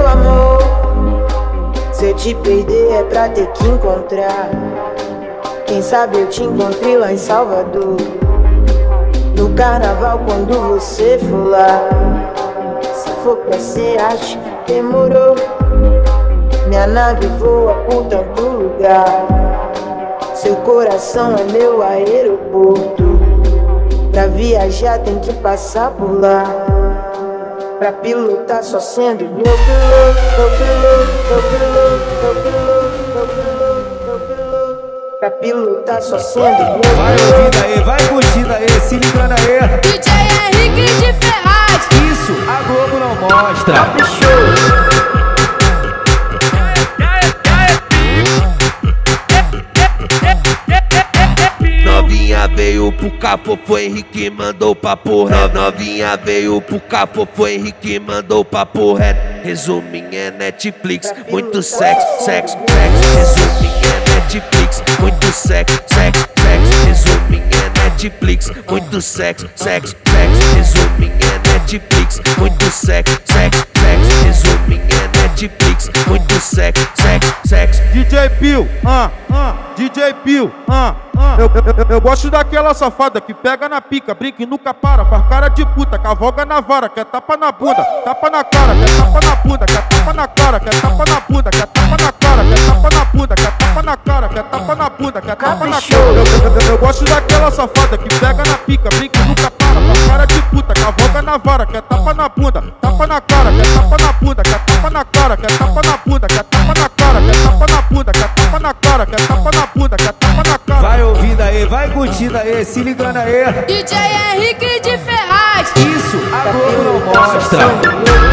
amor, se eu te perder é pra ter que encontrar. Quem sabe eu te encontrei lá em Salvador, no carnaval quando você for lá. Se for pra ser, acho que demorou. Minha nave voa por tanto lugar. Seu coração é meu aeroporto. Pra viajar tem que passar por lá. Pra pilotar só sendo meu piloto, meu piloto, meu piloto, meu piloto, meu piloto, meu piloto. Pra pilotar só sendo meu piloto. Vai ouvindo aí, vai curtindo aí, se ligando aí. DJ Henrique de Ferraz. Isso a Globo não mostra. Caprichou. Novinha veio pro cafofo, Henrique mandou papo reto. Novinha veio pro cafofo, Henrique mandou papo reto. Resuminho é Netflix, muito sexo, sexo, sexo. Resuminho é Netflix, muito sexo, sexo, sexo. Resuminho é Netflix, muito sexo, sexo, sexo. Resuminho é Netflix, muito sexo, sexo, sexo. Resuminho é Netflix, muito sexo, sexo, sexo. DJ Pio, DJ Pio, Eu gosto daquela safada que pega na pica, brinca e nunca para, faz cara de puta, cavalga na vara, quer tapa na bunda, tapa na cara, quer tapa na bunda, quer tapa na cara, quer tapa na bunda, quer tapa na cara, quer tapa na bunda, quer tapa na cara, quer tapa na bunda, quer tapa na cara. Eu gosto daquela safada que pega na pica, brinca e nunca para, faz cara de puta, cavalga na vara, quer tapa na bunda, tapa na cara, quer tapa na bunda, quer tapa na cara, quer tapa na bunda, quer tapa na cara, quer tapa na bunda, quer tapa na cara, quer tapa na bunda, quer tapa na cara. Vai ouvindo aí, vai curtindo aí, se ligando aí. DJ Henrique de Ferraz. Isso a Globo não mostra.